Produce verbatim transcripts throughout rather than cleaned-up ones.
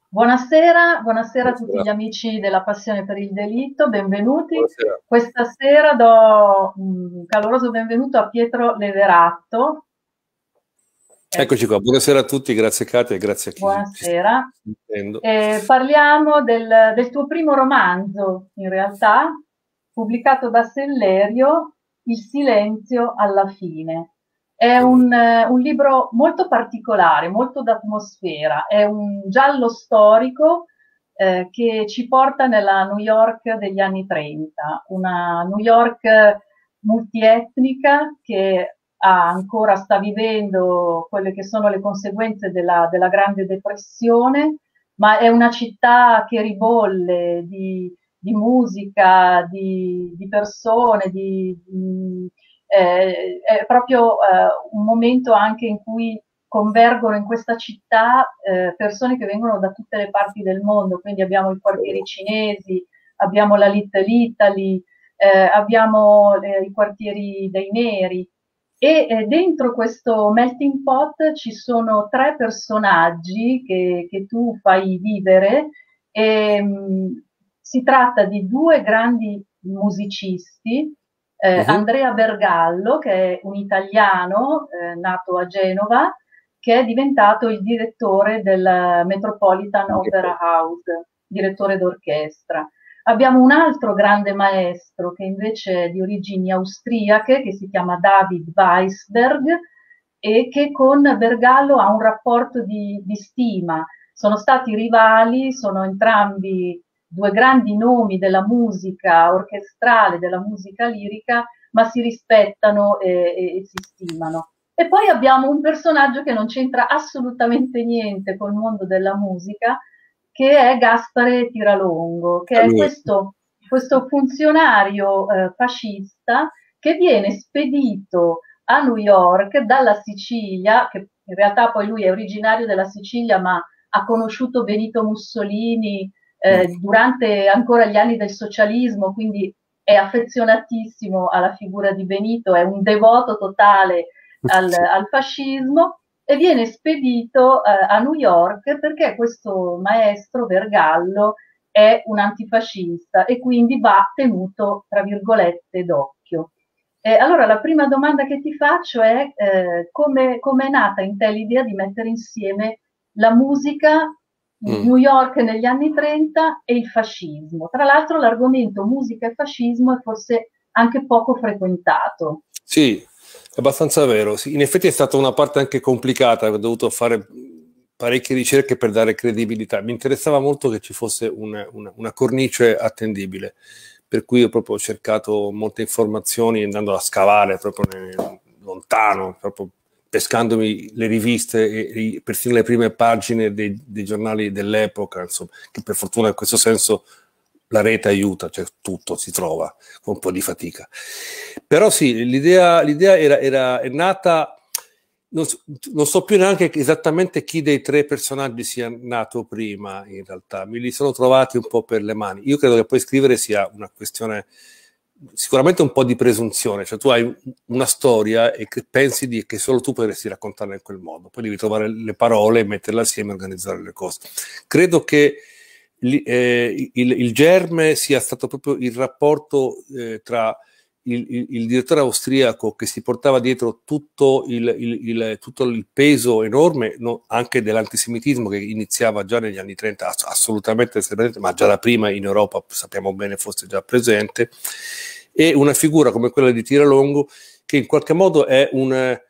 Buonasera, buonasera a tutti Buonasera. gli amici della Passione per il Delitto, benvenuti. Buonasera. Questa sera do un caloroso benvenuto a Pietro Leveratto. Eh, Eccoci qua, buonasera a tutti, grazie Katia e grazie a chi ci sta buonasera. sentendo. Eh, parliamo del, del tuo primo romanzo, in realtà, pubblicato da Sellerio, Il silenzio alla fine. È Sì. un, eh, un libro molto particolare, molto d'atmosfera, è un giallo storico eh, che ci porta nella New York degli anni trenta, una New York multietnica che ha, ancora sta vivendo quelle che sono le conseguenze della, della Grande Depressione, ma è una città che ribolle di, di musica, di, di persone, di, di, eh, è proprio eh, un momento anche in cui convergono in questa città eh, persone che vengono da tutte le parti del mondo, quindi abbiamo i quartieri cinesi, abbiamo la Little Italy, eh, abbiamo eh, i quartieri dei neri e eh, dentro questo melting pot ci sono tre personaggi che, che tu fai vivere. E, mh, si tratta di due grandi musicisti, eh, Mhm. Andrea Bergallo, che è un italiano eh, nato a Genova, che è diventato il direttore del Metropolitan Opera House, direttore d'orchestra. Abbiamo un altro grande maestro che invece è di origini austriache, che si chiama David Weisberg e che con Bergallo ha un rapporto di, di stima. Sono stati rivali, sono entrambi due grandi nomi della musica orchestrale, della musica lirica, ma si rispettano e, e, e si stimano. E poi abbiamo un personaggio che non c'entra assolutamente niente col mondo della musica, che è Gaspare Tiralongo, che A è lui. questo, questo funzionario eh, fascista che viene spedito a New York dalla Sicilia, che in realtà poi lui è originario della Sicilia, ma ha conosciuto Benito Mussolini Mm. eh, durante ancora gli anni del socialismo, quindi è affezionatissimo alla figura di Benito, è un devoto totale al, Sì. al fascismo e viene spedito eh, a New York perché questo maestro Vergallo è un antifascista e quindi va tenuto, tra virgolette, d'occhio. Eh, allora, la prima domanda che ti faccio è eh, come, come è nata in te l'idea di mettere insieme la musica, Mm. New York negli anni trenta e il fascismo. Tra l'altro l'argomento musica e fascismo è forse anche poco frequentato. Sì, è abbastanza vero. Sì, in effetti è stata una parte anche complicata, ho dovuto fare parecchie ricerche per dare credibilità. Mi interessava molto che ci fosse una, una, una cornice attendibile, per cui ho proprio cercato molte informazioni andando a scavare proprio nel, lontano, proprio pescandomi le riviste e, e persino le prime pagine dei, dei giornali dell'epoca, insomma, che per fortuna in questo senso la rete aiuta, cioè tutto si trova con un po' di fatica. Però sì, l'idea, l'idea era, era, è nata, non so, non so più neanche esattamente chi dei tre personaggi sia nato prima, in realtà, me li sono trovati un po' per le mani. Io credo che poi scrivere sia una questione, sicuramente un po' di presunzione, cioè tu hai una storia e che pensi di, che solo tu potresti raccontarla in quel modo, poi devi trovare le parole, metterle assieme e organizzare le cose. Credo che il, il germe sia stato proprio il rapporto eh, tra il, il, il direttore austriaco che si portava dietro tutto il, il, tutto il peso enorme no, anche dell'antisemitismo che iniziava già negli anni trenta, assolutamente, ma già da prima in Europa sappiamo bene fosse già presente, e una figura come quella di Tiralongo che in qualche modo è un...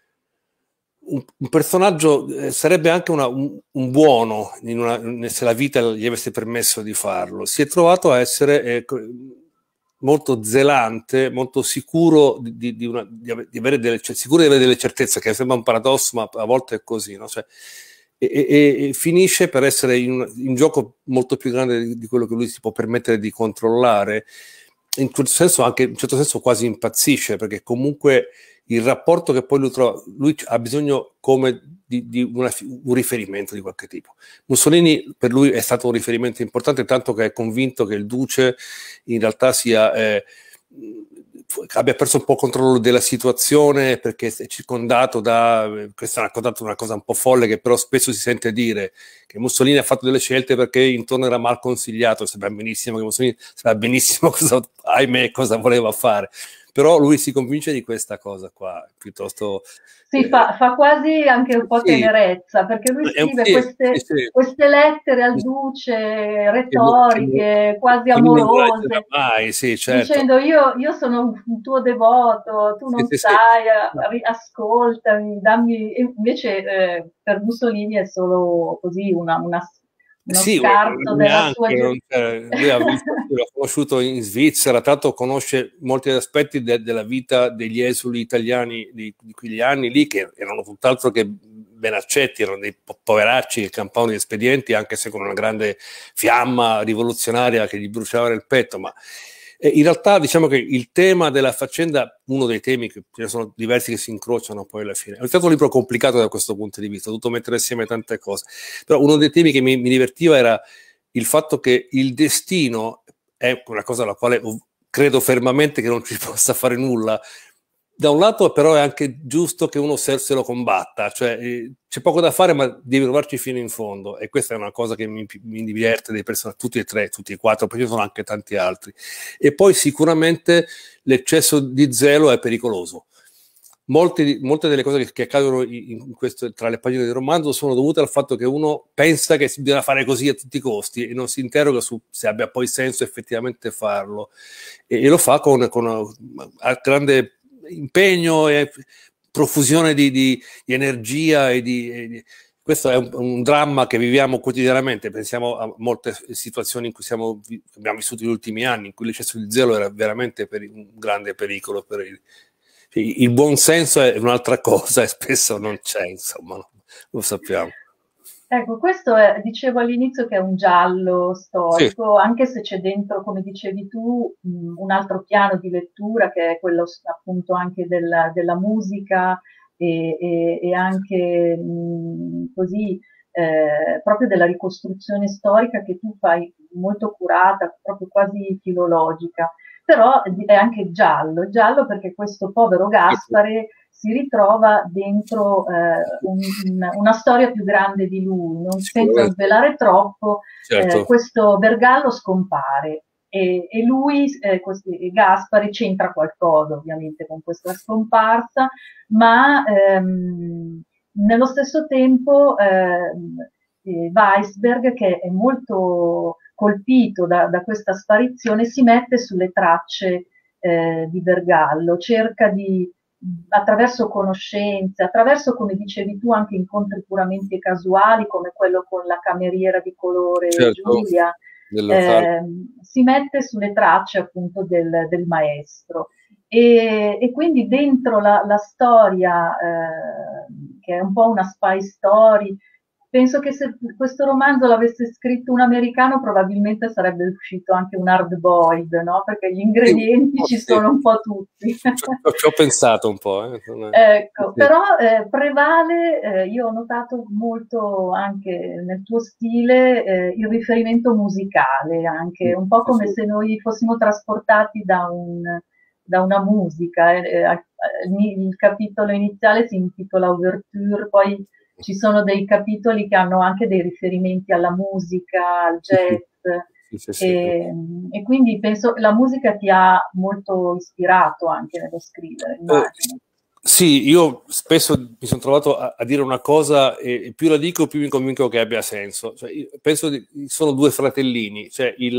Un, un personaggio eh, sarebbe anche una, un, un buono in una, se la vita gli avesse permesso di farlo. Si è trovato a essere eh, molto zelante, molto sicuro di, di, di, una, di, avere delle, cioè, sicuro di avere delle certezze, che sembra un paradosso, ma a volte è così, no? Cioè, e, e, e finisce per essere in un in gioco molto più grande di, di quello che lui si può permettere di controllare. In questo senso, anche in un certo senso, quasi impazzisce, perché comunque il rapporto che poi lui trova, lui ha bisogno come di, di una, un riferimento di qualche tipo. Mussolini per lui è stato un riferimento importante, tanto che è convinto che il duce in realtà sia eh, abbia perso un po' il controllo della situazione perché è circondato da, questa è una, una cosa un po' folle che però spesso si sente dire, che Mussolini ha fatto delle scelte perché intorno era mal consigliato, sapeva benissimo che Mussolini sapeva benissimo cosa, ahimè, cosa voleva fare, però lui si convince di questa cosa qua, piuttosto... Sì, fa, fa quasi anche un po' sì, tenerezza, perché lui scrive sì, queste, sì, sì. queste lettere al duce, retoriche, quasi che lui non lo leggerà amorose, mai, sì, certo. dicendo io, io sono un tuo devoto, tu non sì, sì, sai, sì. ascoltami, dammi... E invece eh, per Mussolini è solo così una, una, uno Sì, scarto della sua... neanche, non, cioè, lui ha visto, l'ho conosciuto in Svizzera, tanto conosce molti aspetti de, della vita degli esuli italiani di, di quegli anni lì, che erano tutt'altro che ben accetti, erano dei po poveracci che campavano gli espedienti, anche se con una grande fiamma rivoluzionaria che gli bruciava il petto, ma eh, in realtà diciamo che il tema della faccenda, uno dei temi, che ce ne sono diversi che si incrociano poi alla fine, è stato un libro complicato da questo punto di vista, ho dovuto mettere assieme tante cose, però uno dei temi che mi, mi divertiva era il fatto che il destino è una cosa alla quale credo fermamente che non ci possa fare nulla. Da un lato però è anche giusto che uno se, se lo combatta, cioè eh, c'è poco da fare ma devi provarci fino in fondo, e questa è una cosa che mi, mi diverte dei personaggi, tutti e tre, tutti e quattro, perché ci sono anche tanti altri. E poi sicuramente l'eccesso di zelo è pericoloso. Molte, molte delle cose che, che accadono in, in questo, tra le pagine del romanzo sono dovute al fatto che uno pensa che si bisogna fare così a tutti i costi e non si interroga su se abbia poi senso effettivamente farlo, e, e lo fa con, con una, una grande impegno e profusione di, di, di energia e di, e di... Questo è un, un dramma che viviamo quotidianamente. Pensiamo a molte situazioni in cui siamo, abbiamo vissuto negli ultimi anni, in cui l'eccesso di zelo era veramente per un grande pericolo per il, il buon senso è un'altra cosa e spesso non c'è, insomma, lo sappiamo. Ecco, questo è, dicevo all'inizio che è un giallo storico, sì, anche se c'è dentro, come dicevi tu, mh, un altro piano di lettura che è quello appunto anche della, della musica e, e, e anche mh, così eh, proprio della ricostruzione storica che tu fai molto curata, proprio quasi filologica. Però è anche giallo, giallo perché questo povero Gaspare si ritrova dentro eh, un, una storia più grande di lui, non, senza svelare troppo, certo. eh, questo Bergallo scompare e, e lui, eh, questi, Gaspare, c'entra qualcosa ovviamente con questa scomparsa, ma ehm, nello stesso tempo ehm, eh, Weisberg, che è molto colpito da, da questa sparizione, si mette sulle tracce eh, di Bergallo, cerca di, attraverso conoscenze, attraverso, come dicevi tu, anche incontri puramente casuali, come quello con la cameriera di colore, certo, Giulia, eh, si mette sulle tracce appunto del, del maestro. E, e quindi dentro la, la storia, eh, che è un po' una spy story, penso che se questo romanzo l'avesse scritto un americano probabilmente sarebbe uscito anche un hard boiled, no? Perché gli ingredienti sì, ci sì. sono un po' tutti. Ci ho, ci ho pensato un po'. Eh. Ecco, sì. Però eh, prevale, eh, io ho notato molto anche nel tuo stile eh, il riferimento musicale, anche un po' come sì, sì. se noi fossimo trasportati da, un, da una musica. Eh, eh, il capitolo iniziale si intitola Ouverture, poi ci sono dei capitoli che hanno anche dei riferimenti alla musica, al jazz, sì, sì, sì, e, sì. e quindi penso che la musica ti ha molto ispirato anche nello scrivere, immagino. Eh, sì, io spesso mi sono trovato a, a dire una cosa e, e più la dico più mi convinco che abbia senso. Cioè, io penso che sono due fratellini, cioè il,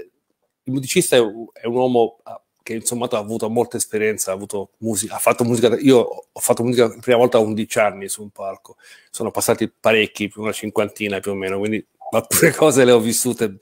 il musicista è un, è un uomo che insomma ha avuto molta esperienza, ha avuto musica, ha fatto musica, io ho fatto musica la prima volta a undici anni su un palco, sono passati parecchi, una cinquantina più o meno, quindi alcune cose le ho vissute,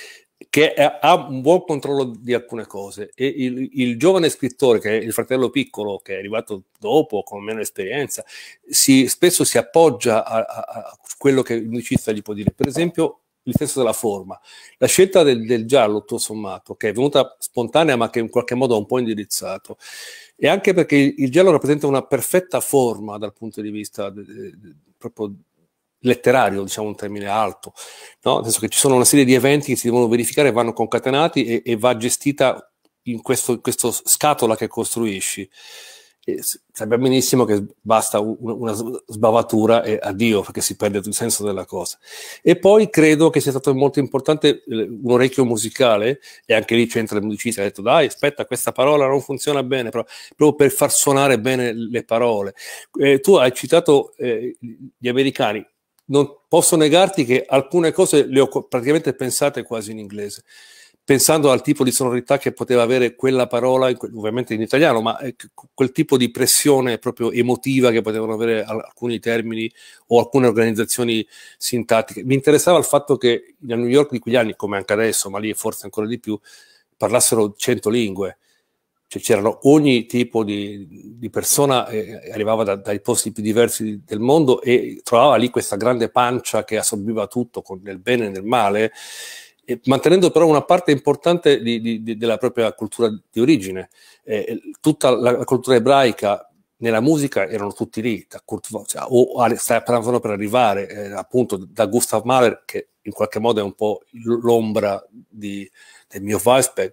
che è, ha un buon controllo di alcune cose, e il, il giovane scrittore, che è il fratello piccolo, che è arrivato dopo, con meno esperienza, si, spesso si appoggia a, a, a quello che il musicista gli può dire, per esempio il senso della forma. La scelta del, del giallo, tutto sommato, che è venuta spontanea ma che in qualche modo ha un po' indirizzato, e anche perché il, il giallo rappresenta una perfetta forma dal punto di vista de, de, de, proprio letterario, diciamo un termine alto, no? Nel senso che ci sono una serie di eventi che si devono verificare, vanno concatenati e, e va gestita in questo, in questo scatola che costruisci, e sappiamo benissimo che basta un, una sbavatura e addio, perché si perde il senso della cosa. E poi credo che sia stato molto importante un orecchio musicale, e anche lì c'entra il musicista, ha detto dai aspetta, questa parola non funziona bene, però, proprio per far suonare bene le parole. Eh, tu hai citato eh, gli americani, non posso negarti che alcune cose le ho praticamente pensate quasi in inglese, pensando al tipo di sonorità che poteva avere quella parola, ovviamente in italiano, ma quel tipo di pressione proprio emotiva che potevano avere alcuni termini o alcune organizzazioni sintattiche. Mi interessava il fatto che a New York di quegli anni, come anche adesso, ma lì forse ancora di più, parlassero cento lingue. Cioè c'erano ogni tipo di, di persona, eh, arrivava da, dai posti più diversi del mondo e trovava lì questa grande pancia che assorbiva tutto, con nel bene e nel male, e mantenendo però una parte importante di, di, di, della propria cultura di origine. Eh, tutta la, la cultura ebraica nella musica erano tutti lì, da Kurt, cioè, o stavano per arrivare, eh, appunto da Gustav Mahler, che in qualche modo è un po' l'ombra di, del mio Weisberg,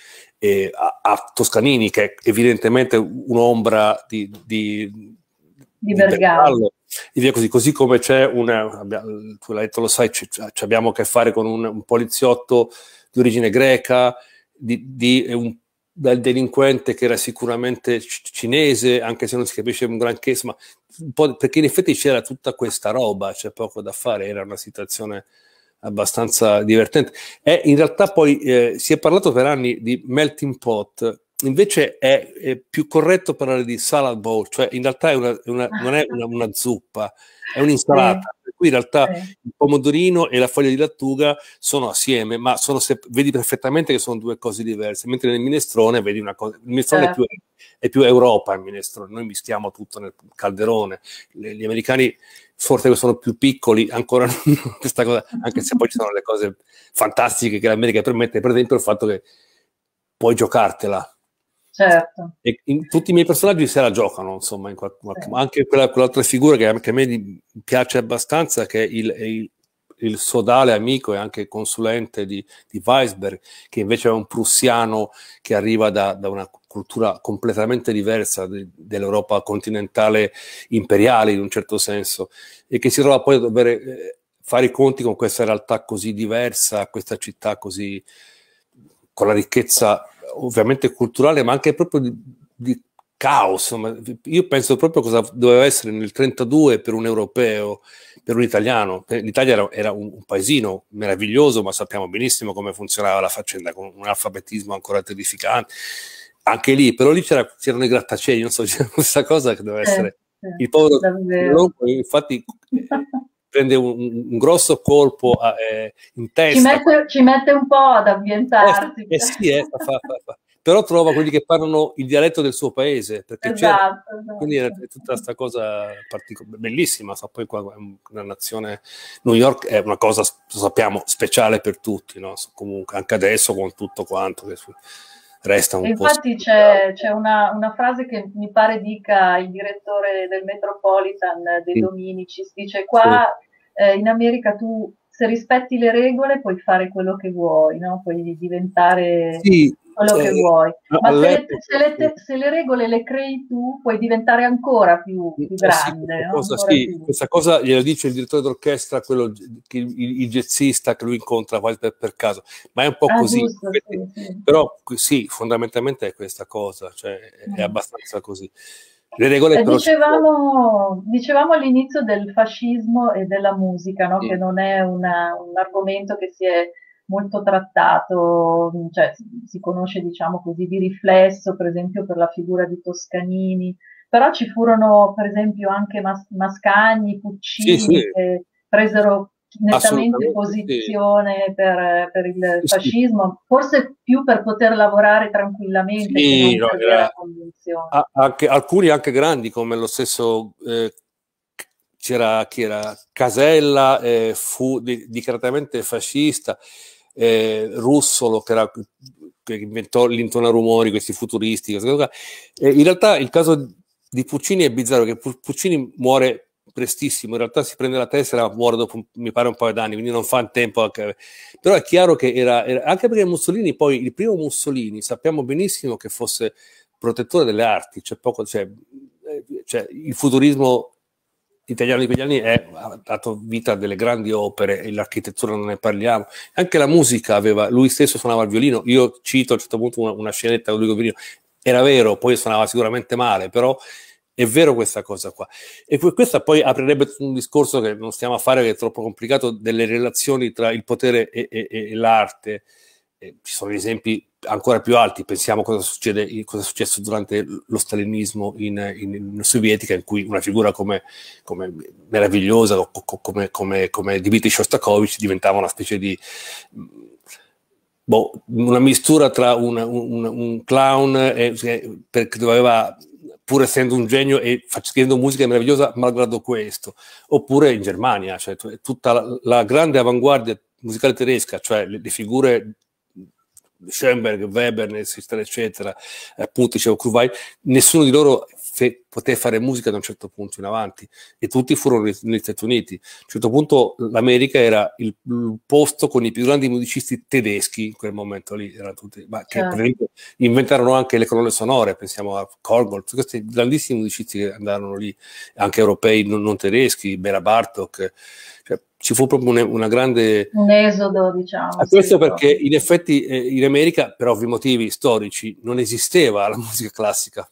e a, a Toscanini, che è evidentemente un'ombra di, di, di Bergallo. E via così, così come c'è una, tu l'hai detto, lo sai, c- c- abbiamo a che fare con un, un poliziotto di origine greca, di, di un del delinquente che era sicuramente c- cinese, anche se non si capisce un granché, ma un po', perché in effetti c'era tutta questa roba, c'è poco da fare, era una situazione abbastanza divertente. E in realtà poi eh, si è parlato per anni di melting pot. Invece è, è più corretto parlare di salad bowl, cioè in realtà è una, è una, non è una, una zuppa, è un'insalata. Sì, Per cui in realtà sì. il pomodorino e la foglia di lattuga sono assieme, ma sono se- vedi perfettamente che sono due cose diverse, mentre nel minestrone vedi una cosa, il minestrone Certo. è, più, è più Europa, il minestrone, noi mischiamo tutto nel calderone, Le, gli americani forse che sono più piccoli ancora non questa cosa, anche se poi ci sono le cose fantastiche che l'America permette, per esempio il fatto che puoi giocartela. Certo. E in, tutti i miei personaggi se la giocano, insomma, in qualche, Sì. anche quella, quell'altra figura che, che a me piace abbastanza, che è il, è il, il sodale amico e anche consulente di, di Weisberg, che invece è un prussiano che arriva da, da una cultura completamente diversa de, dell'Europa continentale imperiale, in un certo senso, e che si trova poi a dover eh, fare i conti con questa realtà così diversa, questa città così, con la ricchezza ovviamente culturale, ma anche proprio di, di caos. Insomma, io penso proprio cosa doveva essere nel trentadue per un europeo, per un italiano. L'Italia era, era un, un paesino meraviglioso, ma sappiamo benissimo come funzionava la faccenda, con un alfabetismo ancora terrificante. Anche lì, però lì c'era, c'erano i grattacieli, non so, c'era questa cosa che doveva Sì, essere sì, il povero, davvero. infatti eh, prende un, un grosso colpo a, eh, in Ci testa. mette, ci mette un po' ad Eh, ambientarsi. eh sì, eh, fa, fa, fa. Però trova quelli che parlano il dialetto del suo paese, perché c'era, Esatto, quindi è esatto. tutta questa cosa particolare, bellissima. So, poi qua è una nazione, New York è una cosa, lo sappiamo, speciale per tutti, no? So, comunque anche adesso con tutto quanto che resta un E po' infatti speciale. c'è, c'è una, una frase che mi pare dica il direttore del Metropolitan, De Mm. Dominicis, dice Sì. qua eh, in America tu se rispetti le regole puoi fare quello che vuoi, no? Puoi diventare Sì, quello che eh, vuoi, ma se le, se, all'epoca, le, sì. se le regole le crei tu puoi diventare ancora più, più Eh sì, questa grande, no? cosa, Ancora sì, più. questa cosa gliela dice il direttore d'orchestra, quello, che il, il jazzista che lui incontra quasi per, per caso, ma è un po' Ah, così. giusto, sì, sì. Però sì, fondamentalmente è questa cosa, cioè è Mm. abbastanza così. Le regole Eh, però ci sono. dicevamo, dicevamo all'inizio del fascismo e della musica, no? Che Mm. non è una- un argomento che si è molto trattato, cioè si, si conosce, diciamo così, di riflesso, per esempio per la figura di Toscanini, però ci furono, per esempio, anche Mas- Mascagni, Sì, sì, Puccini, che presero nettamente assolutamente sì. posizione per, per il Sì, sì. fascismo, forse più per poter lavorare tranquillamente che Sì, non no, per era- vera convinzione. a- anche, alcuni anche grandi come lo stesso eh, c'era chi era Casella, eh, fu di- dichiaratamente fascista, eh, Russolo che, era, che inventò l'intonarumori, questi futuristi, queste cose qua. Eh, in realtà il caso di Puccini è bizzarro, che Pu- Puccini muore prestissimo, in realtà si prende la tessera, muore dopo mi pare un paio d'anni, quindi non fa in tempo anche. Però è chiaro che era, era anche perché Mussolini, poi il primo Mussolini, sappiamo benissimo che fosse protettore delle arti, c'è poco, cioè, cioè il futurismo italiano di quegli anni è, ha dato vita a delle grandi opere, e l'architettura non ne parliamo, anche la musica aveva, lui stesso suonava il violino, io cito a un certo punto una, una scenetta con lui con il violino, era vero, poi suonava sicuramente male, però è vero questa cosa qua. E questa poi aprirebbe un discorso che non stiamo a fare, che è troppo complicato, delle relazioni tra il potere e, e, e l'arte. Eh, ci sono esempi ancora più alti, pensiamo cosa succede, cosa è successo durante lo stalinismo in, in, in Sovietica, in cui una figura come, come meravigliosa, come, come, come Dmitry Shostakovich diventava una specie di boh, una mistura tra una, un, un clown e, perché doveva, pur essendo un genio e facendo musica meravigliosa malgrado questo, oppure in Germania, cioè tutta la, la grande avanguardia musicale tedesca, cioè le, le figure Schoenberg, Weber, eccetera, appunto dicevo Kuwait, nessuno di loro fe, poté fare musica da un certo punto in avanti, e tutti furono negli Stati Uniti. A un certo punto l'America era il, il posto con i più grandi musicisti tedeschi in quel momento lì, erano tutti, ma che per esempio inventarono anche le colonne sonore, pensiamo a Korgold, questi grandissimi musicisti che andarono lì, anche europei non, non tedeschi, Bela Bartok, cioè, ci fu proprio una, una grande... un esodo, diciamo. A questo sì, perché in effetti eh, in America, per ovvi motivi storici, non esisteva la musica classica,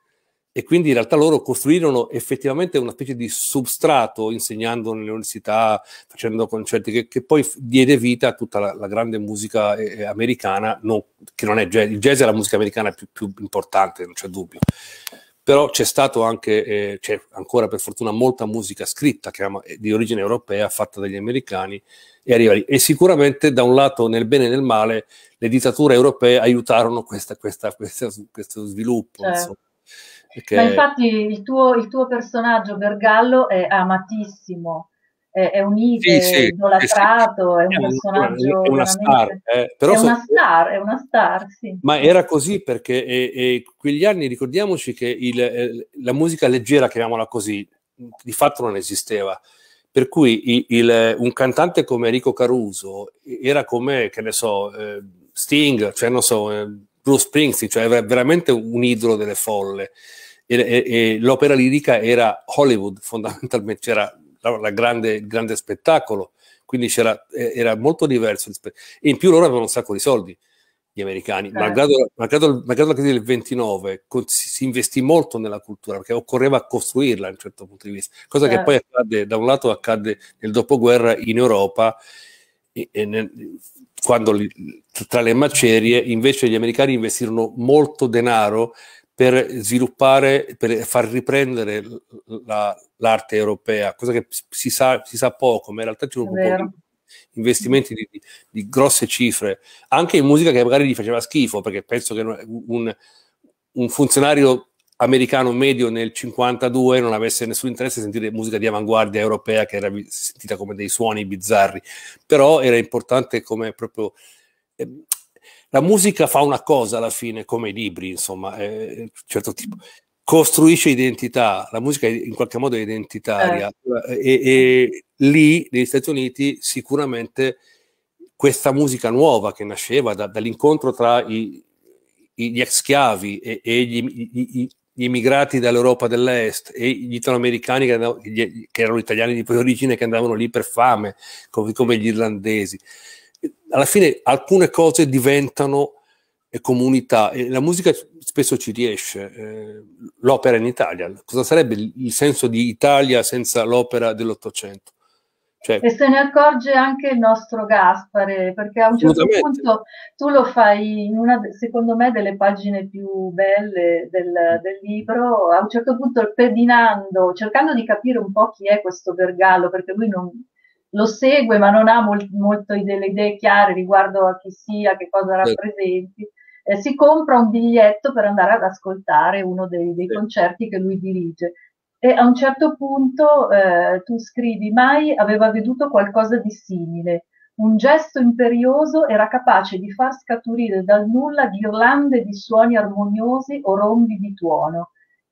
e quindi in realtà loro costruirono effettivamente una specie di substrato, insegnando nelle università, facendo concerti, che, che poi diede vita a tutta la, la grande musica eh, americana, non, che non è jazz. Il jazz è la musica americana più, più importante, non c'è dubbio. Però c'è stato anche, eh, c'è ancora per fortuna molta musica scritta che è di origine europea, fatta dagli americani, e arriva lì. E sicuramente da un lato, nel bene e nel male, le dittature europee aiutarono questa, questa, questa, questo sviluppo. Certo. Perché... Ma infatti il tuo, il tuo personaggio Bergallo è amatissimo, è, è un sì, è sì, idolatrato, sì, è un personaggio è una star, veramente... eh, però è una so, star, è una star, sì. ma era così perché e, e quegli anni, ricordiamoci che il, eh, la musica leggera, chiamiamola così, di fatto non esisteva. Per cui il, il, un cantante come Enrico Caruso era come, che ne so, eh, Sting, cioè non so, eh, Bruce Springsteen, cioè era veramente un idolo delle folle. E, e, e l'opera lirica era Hollywood, fondamentalmente, c'era la, la grande, il grande spettacolo, quindi c'era, era molto diverso. E in più loro avevano un sacco di soldi, gli americani, certo. malgrado, malgrado, malgrado la crisi del ventinove, si, si investì molto nella cultura, perché occorreva costruirla a un certo punto di vista, cosa certo. che poi accadde, da un lato accadde nel dopoguerra in Europa, e, e nel, quando li, tra le macerie invece gli americani investirono molto denaro per sviluppare, per far riprendere la, l'arte europea, cosa che si sa, si sa poco, ma in realtà ci sono proprio investimenti di, di, di grosse cifre, anche in musica che magari gli faceva schifo, perché penso che un, un funzionario americano medio nel cinquantadue non avesse nessun interesse a sentire musica di avanguardia europea che era sentita come dei suoni bizzarri, però era importante come proprio... Eh, la musica fa una cosa alla fine, come i libri, insomma, eh, certo tipo, costruisce identità, la musica in qualche modo è identitaria, eh. e, e lì negli Stati Uniti sicuramente questa musica nuova che nasceva da, dall'incontro tra i, gli ex schiavi e, e gli, gli, gli immigrati dall'Europa dell'Est e gli italoamericani che, andavano, gli, che erano italiani di origine, che andavano lì per fame, come, come gli irlandesi. Alla fine alcune cose diventano eh, comunità, e la musica spesso ci riesce. Eh, l'opera in Italia, cosa sarebbe il, il senso di Italia senza l'opera dell'Ottocento? Cioè, e se ne accorge anche il nostro Gaspare, perché a un certo punto tu lo fai in una, secondo me, delle pagine più belle del, del libro, a un certo punto pedinando, cercando di capire un po' chi è questo Bergallo, perché lui non lo segue ma non ha molt, molto delle idee chiare riguardo a chi sia, che cosa rappresenti, eh, si compra un biglietto per andare ad ascoltare uno dei, dei concerti che lui dirige. E a un certo punto eh, tu scrivi: mai aveva veduto qualcosa di simile. Un gesto imperioso era capace di far scaturire dal nulla ghirlande di suoni armoniosi o rombi di tuono.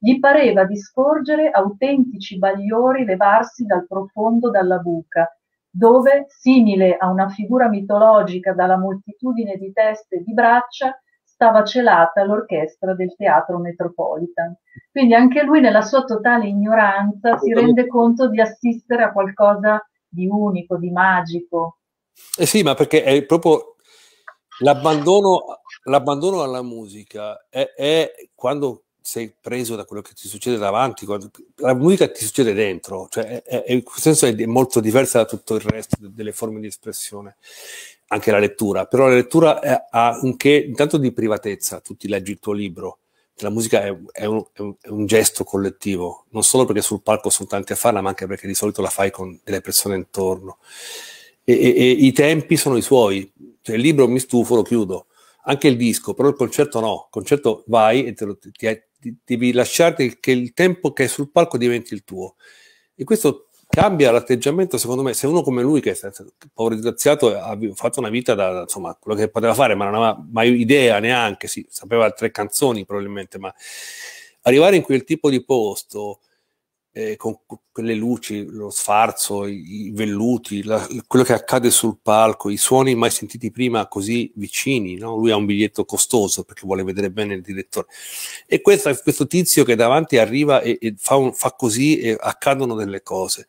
gli pareva di scorgere autentici bagliori levarsi dal profondo dalla buca, dove, simile a una figura mitologica dalla moltitudine di teste e di braccia, stava celata l'orchestra del Teatro Metropolitan. Quindi anche lui, nella sua totale ignoranza, si rende conto di assistere a qualcosa di unico, di magico. Eh sì, ma perché è proprio l'abbandono, l'abbandono alla musica è, è quando sei preso da quello che ti succede davanti, quando, la musica ti succede dentro, cioè è, è, in questo senso è molto diversa da tutto il resto delle forme di espressione, anche la lettura, però la lettura è, ha un che intanto di privatezza, tu ti leggi il tuo libro, la musica è, è, un, è, un, è un gesto collettivo, non solo perché sul palco sono tanti a farla, ma anche perché di solito la fai con delle persone intorno. E, e, e i tempi sono i suoi, cioè il libro mi stufo, lo chiudo, anche il disco, però il concerto no, il concerto vai e te lo, ti, ti, devi lasciarti che il tempo che è sul palco diventi il tuo, e questo cambia l'atteggiamento, secondo me. Se uno come lui, che è stato povero disgraziato, ha fatto una vita da, insomma, quello che poteva fare, ma non aveva mai idea neanche, sì, sapeva tre canzoni probabilmente, ma arrivare in quel tipo di posto, Eh, con quelle luci, lo sfarzo, i, i velluti, la, quello che accade sul palco, i suoni mai sentiti prima così vicini, no? Lui ha un biglietto costoso perché vuole vedere bene il direttore, e questo, questo tizio che davanti arriva e, e fa, un, fa così e accadono delle cose,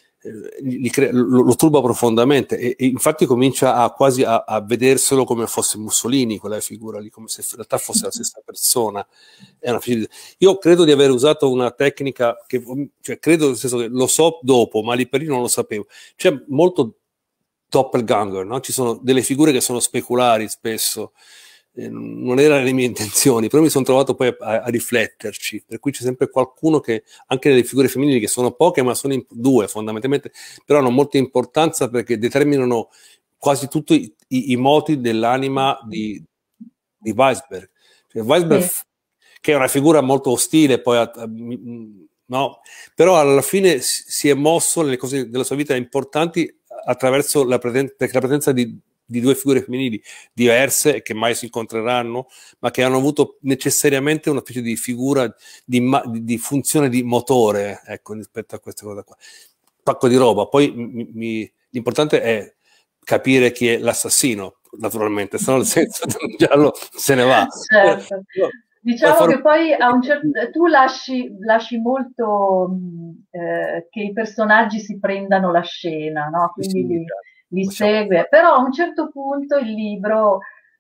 eh, crea, lo, lo turba profondamente, e, e infatti comincia a quasi a, a vederselo come fosse Mussolini, quella figura lì, come se in realtà fosse la stessa persona. È una, io credo di aver usato una tecnica che, cioè, credo nel senso che lo so dopo, ma lì per lì non lo sapevo. C'è molto doppelganger, no? Ci sono delle figure che sono speculari spesso, eh, non erano le mie intenzioni, però mi sono trovato poi a, a rifletterci, per cui c'è sempre qualcuno che, anche nelle figure femminili, che sono poche, ma sono in, due fondamentalmente, però hanno molta importanza perché determinano quasi tutti i, i, i moti dell'anima di, di Weisberg. Cioè, Weisberg, sì, che è una figura molto ostile, poi a, a, no, però alla fine si è mosso nelle cose della sua vita importanti attraverso la, presen- la presenza di, di due figure femminili diverse, che mai si incontreranno, ma che hanno avuto necessariamente una specie di figura di, di, di funzione di motore, ecco, rispetto a questa cosa qua. Un pacco di roba. Poi mi, mi, l'importante è capire chi è l'assassino, naturalmente, se no il senso del giallo se ne va. Certo. Diciamo che poi a un certo, tu lasci, lasci molto mh, eh, che i personaggi si prendano la scena, no? Quindi sì, li, li segue, però a un certo punto il libro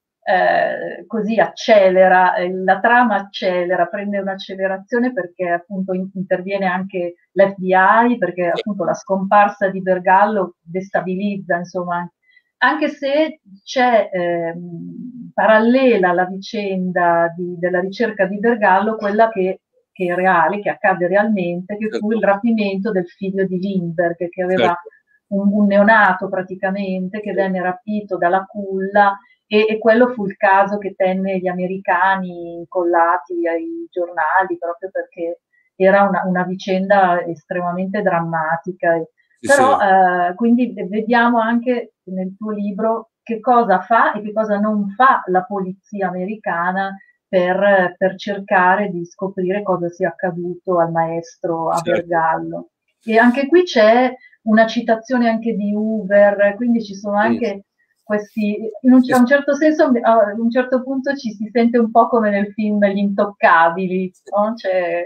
eh, così accelera, eh, la trama accelera, prende un'accelerazione perché appunto in, interviene anche l'F B I, perché appunto la scomparsa di Bergallo destabilizza, insomma, anche se c'è eh, parallela alla vicenda di, della ricerca di Bergallo, quella che, che è reale, che accade realmente, che fu il rapimento del figlio di Lindbergh, che aveva un, un neonato praticamente, che venne rapito dalla culla, e, e quello fu il caso che tenne gli americani incollati ai giornali, proprio perché era una, una vicenda estremamente drammatica. Però eh, quindi vediamo anche nel tuo libro che cosa fa e che cosa non fa la polizia americana per, per cercare di scoprire cosa sia accaduto al maestro a Bergallo. E anche qui c'è una citazione anche di Hoover, quindi ci sono anche questi, in un, a un certo senso, a un certo punto ci si sente un po' come nel film Gli Intoccabili, no? C'è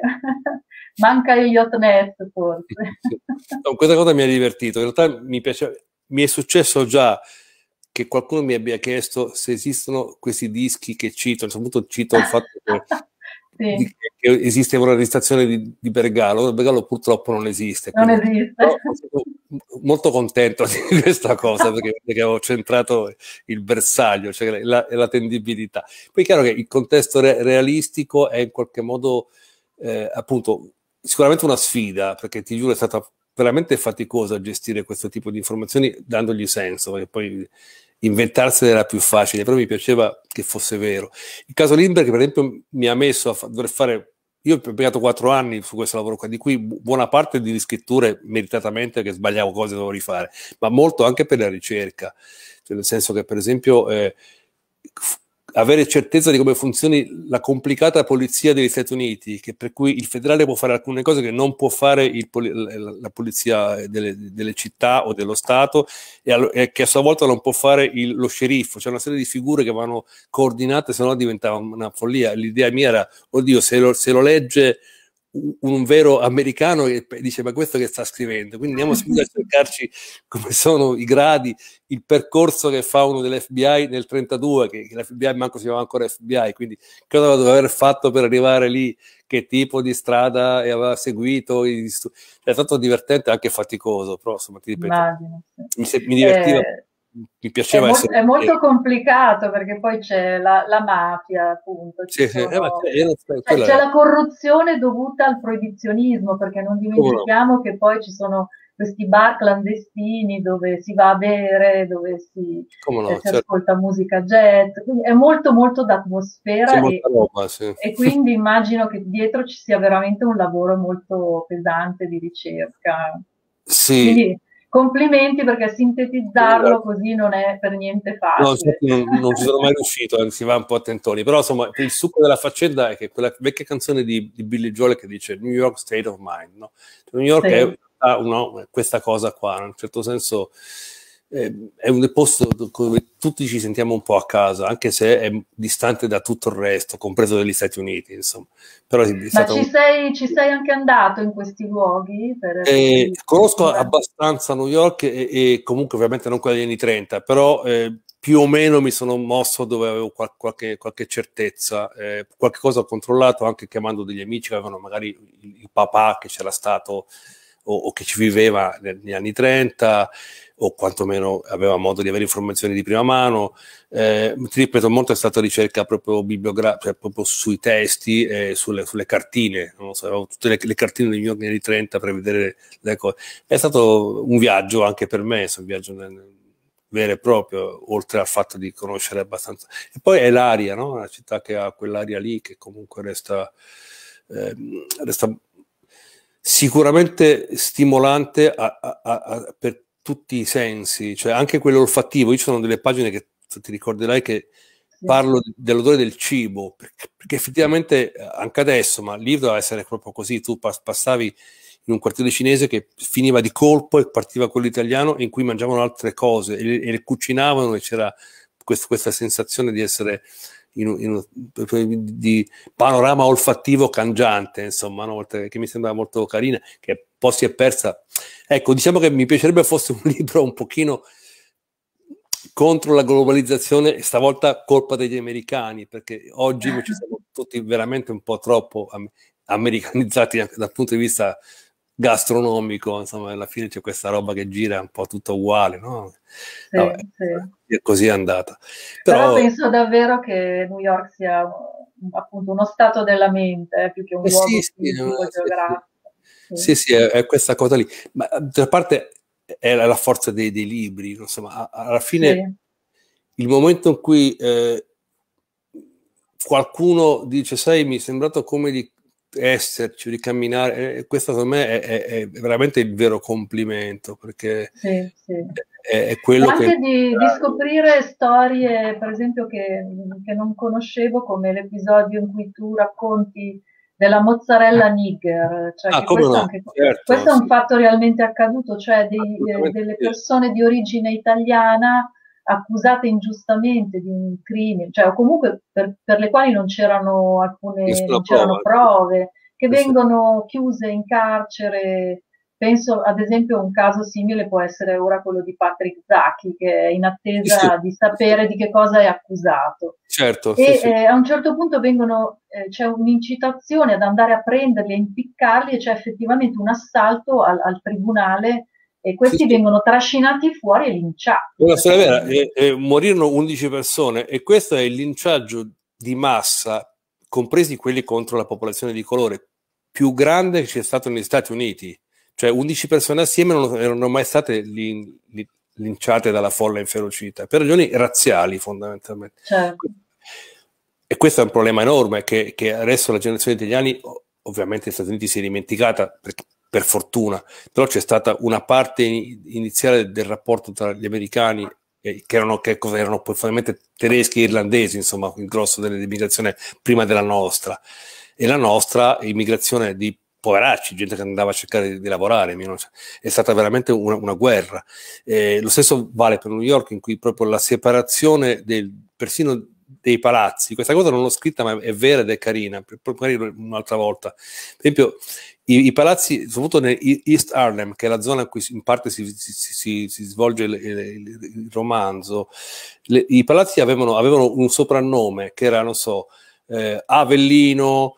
manca Elliot Ness forse. No, questa cosa mi ha divertito, in realtà mi piace, mi è successo già che qualcuno mi abbia chiesto se esistono questi dischi che cito, a un certo punto cito il fatto che, sì, di, che esiste una registrazione di, di Bergallo. Bergallo purtroppo non esiste, non esiste. Però sono molto contento di questa cosa perché, perché avevo centrato il bersaglio, cioè la, la tendibilità. Poi è chiaro che il contesto re, realistico è in qualche modo eh, appunto sicuramente una sfida, perché ti giuro è stata veramente faticosa gestire questo tipo di informazioni dandogli senso, perché poi inventarsene era più facile, però mi piaceva che fosse vero. Il caso Lindbergh, per esempio, mi ha messo a fa- dover fare, io ho impiegato quattro anni su questo lavoro qua, di cui buona parte di riscritture meritatamente, che sbagliavo cose dovevo rifare, ma molto anche per la ricerca, cioè nel senso che per esempio eh, avere certezza di come funzioni la complicata polizia degli Stati Uniti, che per cui il federale può fare alcune cose che non può fare il, la, la polizia delle, delle città o dello Stato, e, e che a sua volta non può fare il, lo sceriffo. C'è una serie di figure che vanno coordinate, se no diventava una follia. L'idea mia era, oddio, se lo, se lo legge un vero americano che dice ma questo che sta scrivendo, quindi andiamo subito a cercarci come sono i gradi, il percorso che fa uno dell'F B I nel trentadue, che, che l'F B I manco si chiamava ancora F B I, quindi cosa doveva aver fatto per arrivare lì, che tipo di strada aveva seguito, è stato divertente, anche faticoso, però insomma ti ripeto, Immagino, sì. mi, mi divertiva, eh, mi piaceva è, essere mo- è molto complicato perché poi c'è la, la mafia, appunto, ci sì, sì, sono, eh, ma c'è, c'è, c'è è, la corruzione dovuta al proibizionismo, perché non dimentichiamo no. che poi ci sono questi bar clandestini dove si va a bere, dove si, no, eh, si certo. ascolta musica jazz, quindi è molto molto d'atmosfera e, roba, sì. e quindi immagino che dietro ci sia veramente un lavoro molto pesante di ricerca. Sì. Quindi, complimenti, perché sintetizzarlo così non è per niente facile. No, non, non ci sono mai riuscito, si va un po' a tentoni, però insomma il succo della faccenda è che quella vecchia canzone di, di Billy Joel che dice New York State of Mind, no? New York sì. è una, questa cosa qua, in un certo senso è, è un posto dove tutti ci sentiamo un po' a casa, anche se è distante da tutto il resto, compreso dagli Stati Uniti, insomma. Però è Ma ci, un... sei, ci sei anche andato in questi luoghi? Per eh, conosco abbastanza New York e, e comunque ovviamente non quella degli anni trenta, però eh, più o meno mi sono mosso dove avevo qual qualche, qualche certezza, eh, qualche cosa ho controllato anche chiamando degli amici che avevano magari il, il papà che c'era stato o, o che ci viveva negli anni trenta, o quantomeno aveva modo di avere informazioni di prima mano. Eh, ti ripeto, molto è stata ricerca proprio bibliografica, cioè proprio sui testi e sulle, sulle cartine, non so, avevo tutte le, le cartine degli anni trenta per vedere le cose. È stato un viaggio anche per me, un viaggio nel, vero e proprio, oltre al fatto di conoscere abbastanza. E poi è l'aria, no? Una città che ha quell'aria lì che comunque resta, eh, resta sicuramente stimolante a, a, a, per tutti i sensi, cioè anche quello olfattivo. Io ci sono delle pagine che ti ricorderai che sì. parlo dell'odore del cibo, perché, perché effettivamente anche adesso, ma lì doveva essere proprio così, tu passavi in un quartiere cinese che finiva di colpo e partiva quello italiano in cui mangiavano altre cose e, e le cucinavano, e c'era quest, questa sensazione di essere in, in, di panorama olfattivo cangiante, insomma, no? Che mi sembra molto carina, che un po' si è persa. Ecco, diciamo che mi piacerebbe fosse un libro un pochino contro la globalizzazione, stavolta colpa degli americani, perché oggi ci siamo tutti veramente un po' troppo americanizzati anche dal punto di vista gastronomico, insomma, alla fine c'è questa roba che gira un po' tutto uguale, no? Sì, Vabbè, sì. è così è andata. Però, Però penso davvero che New York sia appunto uno stato della mente, eh, più che un eh luogo sì, sì, fisico, eh, geografico. Sì, sì, sì è, è questa cosa lì. Ma d'altra parte è la, la forza dei, dei libri, insomma, alla fine sì. Il momento in cui eh, qualcuno dice, sai, mi è sembrato come di esserci, di camminare, eh, questo secondo me è, è, è veramente il vero complimento, perché sì, sì. È, è quello anche che... di, di scoprire storie, per esempio, che, che non conoscevo, come l'episodio in cui tu racconti della mozzarella nigger, cioè ah, che come questo, no? anche, certo, questo sì. è un fatto realmente accaduto, cioè dei, eh, delle persone di origine italiana accusate ingiustamente di un crimine, cioè o comunque per, per le quali non c'erano alcune non c'erano prove, che vengono chiuse in carcere. Penso ad esempio a un caso simile può essere ora quello di Patrick Zaki, che è in attesa sì, di sapere sì. di che cosa è accusato. Certo, e sì, sì. Eh, a un certo punto vengono, eh, c'è un'incitazione ad andare a prenderli, a impiccarli, e c'è effettivamente un assalto al, al tribunale, e questi sì, vengono sì. trascinati fuori e linciati. Una storia vera, eh, eh, morirono undici persone, e questo è il linciaggio di massa, compresi quelli contro la popolazione di colore, più grande che c'è stato negli Stati Uniti. Cioè undici persone assieme non erano mai state lin, lin, linciate dalla folla inferocita, per ragioni razziali fondamentalmente. Certo. E questo è un problema enorme che, che adesso la generazione di italiani, ovviamente negli Stati Uniti si è dimenticata, per, per fortuna, però c'è stata una parte iniziale del rapporto tra gli americani eh, che erano, che erano poi fondamentalmente tedeschi e irlandesi, insomma, il grosso dell'immigrazione prima della nostra. E la nostra immigrazione di poveracci, gente che andava a cercare di, di lavorare, è stata veramente una, una guerra. Eh, lo stesso vale per New York, in cui proprio la separazione del, persino dei palazzi, questa cosa non l'ho scritta ma è vera ed è carina, magari un'altra volta. Per esempio, i, i palazzi, soprattutto nel East Harlem, che è la zona in cui in parte si, si, si, si svolge il, il, il romanzo, le, i palazzi avevano, avevano un soprannome che era, non so, eh, Avellino,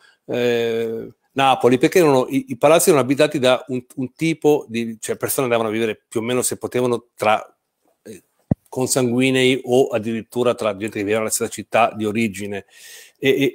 eh, Napoli, perché erano, i, i palazzi erano abitati da un, un tipo di, cioè persone andavano a vivere più o meno, se potevano, tra eh, consanguinei o addirittura tra gente che viveva nella stessa città di origine, e, e,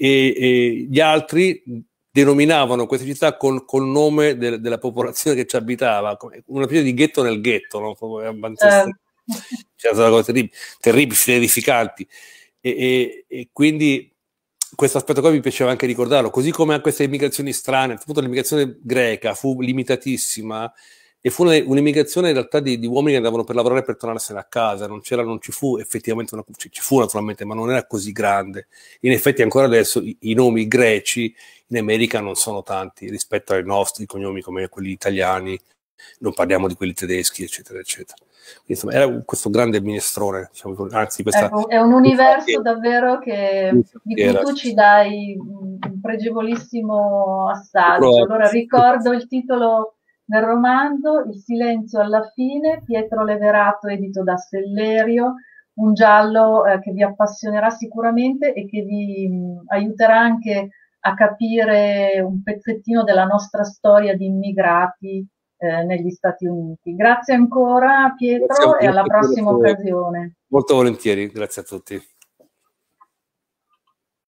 e gli altri denominavano queste città col, col nome del, della popolazione che ci abitava, una specie di ghetto nel ghetto, no? Eh. C'erano cose terribili, terribili, terrificanti, e, e, e quindi questo aspetto qua mi piaceva anche ricordarlo, così come a queste immigrazioni strane, soprattutto l'immigrazione greca fu limitatissima e fu un'immigrazione in realtà di, di uomini che andavano per lavorare per tornarsene a casa, non c'era, non ci fu effettivamente, una, ci fu naturalmente, ma non era così grande. In effetti ancora adesso i, i nomi greci in America non sono tanti rispetto ai nostri cognomi come quelli italiani, non parliamo di quelli tedeschi, eccetera, eccetera. Insomma, era questo grande minestrone, diciamo, anzi questa, ecco, è un universo davvero che, di cui tu ci dai un pregevolissimo assaggio. Allora ricordo il titolo del romanzo, Il silenzio alla fine, Pietro Leverato, edito da Sellerio, un giallo eh, che vi appassionerà sicuramente e che vi mh, aiuterà anche a capire un pezzettino della nostra storia di immigrati Eh, negli Stati Uniti. Grazie ancora Pietro, grazie e alla prossima occasione. Molto volentieri, grazie a tutti.